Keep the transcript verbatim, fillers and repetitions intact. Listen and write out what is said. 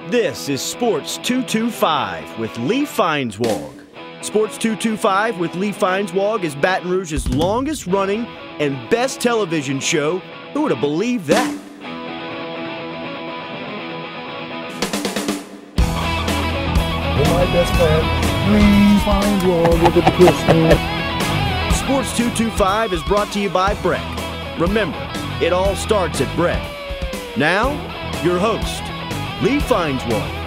This is Sports two twenty-five with Lee Feinswag. Sports two twenty-five with Lee Feinswag is Baton Rouge's longest running and best television show. Who would have believed that? My best friend, Lee Feinswag with the Christmas. Sports two twenty-five is brought to you by Breck. Remember, it all starts at Breck. Now, your host, Lee Feinswag.